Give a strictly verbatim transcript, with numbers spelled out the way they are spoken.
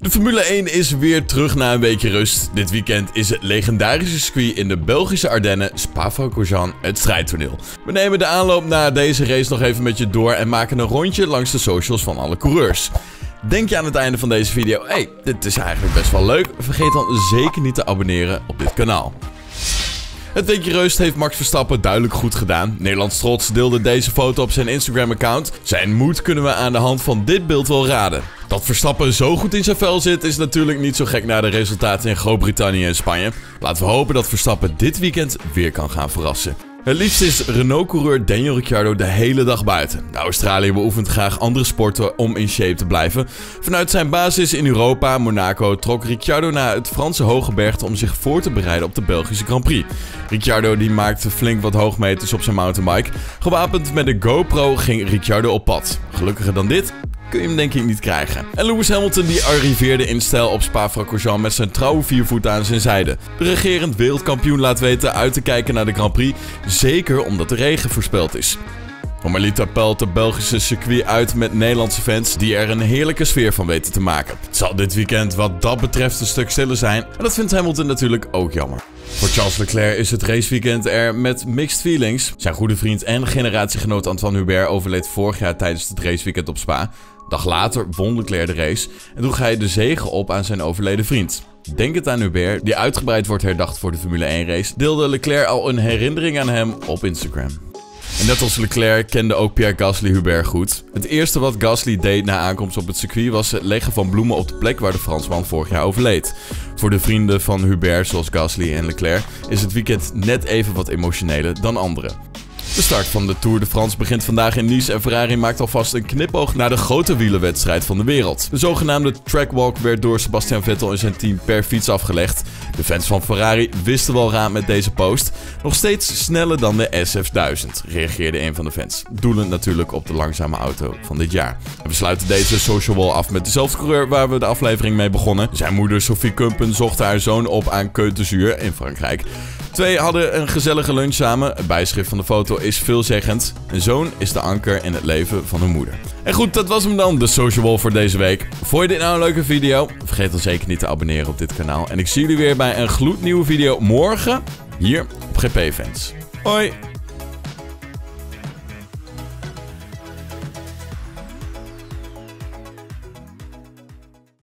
De Formule één is weer terug na een weekje rust. Dit weekend is het legendarische circuit in de Belgische Ardennen, Spa-Francorchamps, het strijdtoneel. We nemen de aanloop naar deze race nog even met je door en maken een rondje langs de socials van alle coureurs. Denk je aan het einde van deze video, hey, dit is eigenlijk best wel leuk? Vergeet dan zeker niet te abonneren op dit kanaal. Het weekje rust heeft Max Verstappen duidelijk goed gedaan. Nederlands trots deelde deze foto op zijn Instagram-account. Zijn moed kunnen we aan de hand van dit beeld wel raden. Dat Verstappen zo goed in zijn vel zit is natuurlijk niet zo gek na de resultaten in Groot-Brittannië en Spanje. Laten we hopen dat Verstappen dit weekend weer kan gaan verrassen. Het liefst is Renault-coureur Daniel Ricciardo de hele dag buiten. De Australiër beoefent graag andere sporten om in shape te blijven. Vanuit zijn basis in Europa, Monaco, trok Ricciardo naar het Franse Hogebergte om zich voor te bereiden op de Belgische Grand Prix. Ricciardo die maakte flink wat hoogmeters op zijn mountainbike. Gewapend met de GoPro ging Ricciardo op pad. Gelukkiger dan dit kun je hem denk ik niet krijgen. En Lewis Hamilton die arriveerde in stijl op Spa-Francorchamps met zijn trouwe viervoet aan zijn zijde. De regerend wereldkampioen laat weten uit te kijken naar de Grand Prix, zeker omdat de regen voorspeld is. Normaliter pelt de Belgische circuit uit met Nederlandse fans die er een heerlijke sfeer van weten te maken. Het zal dit weekend wat dat betreft een stuk stiller zijn en dat vindt Hamilton natuurlijk ook jammer. Voor Charles Leclerc is het raceweekend er met mixed feelings. Zijn goede vriend en generatiegenoot Antoine Hubert overleed vorig jaar tijdens het raceweekend op Spa. Dag later won Leclerc de race en droeg hij de zege op aan zijn overleden vriend. Denkend aan Hubert, die uitgebreid wordt herdacht voor de Formule één race, deelde Leclerc al een herinnering aan hem op Instagram. En net als Leclerc kende ook Pierre Gasly Hubert goed. Het eerste wat Gasly deed na aankomst op het circuit was het leggen van bloemen op de plek waar de Fransman vorig jaar overleed. Voor de vrienden van Hubert zoals Gasly en Leclerc is het weekend net even wat emotioneler dan anderen. De start van de Tour de France begint vandaag in Nice en Ferrari maakt alvast een knipoog naar de grote wielerwedstrijd van de wereld. De zogenaamde trackwalk werd door Sebastian Vettel en zijn team per fiets afgelegd. De fans van Ferrari wisten wel raad met deze post. Nog steeds sneller dan de S F duizend, reageerde een van de fans. Doelend natuurlijk op de langzame auto van dit jaar. En we sluiten deze social wall af met dezelfde coureur waar we de aflevering mee begonnen. Zijn moeder Sophie Kumpen zocht haar zoon op aan Côte d'Azur in Frankrijk. Twee hadden een gezellige lunch samen. Het bijschrift van de foto is veelzeggend. Een zoon is de anker in het leven van hun moeder. En goed, dat was hem dan, de social wall voor deze week. Vond je dit nou een leuke video? Vergeet dan zeker niet te abonneren op dit kanaal. En ik zie jullie weer bij een gloednieuwe video morgen hier op G P Fans. Hoi!